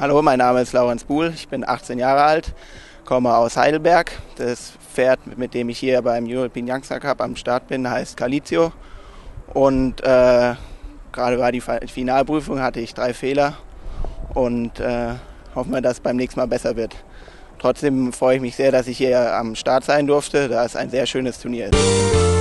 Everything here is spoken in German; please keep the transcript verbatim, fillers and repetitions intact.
Hallo, mein Name ist Laurenz Buhl, ich bin achtzehn Jahre alt, komme aus Heidelberg. Das Pferd, mit dem ich hier beim European Youngster Cup am Start bin, heißt Calizio. Und äh, gerade war die Finalprüfung, hatte ich drei Fehler und äh, hoffen wir, dass es beim nächsten Mal besser wird. Trotzdem freue ich mich sehr, dass ich hier am Start sein durfte, da es ein sehr schönes Turnier ist.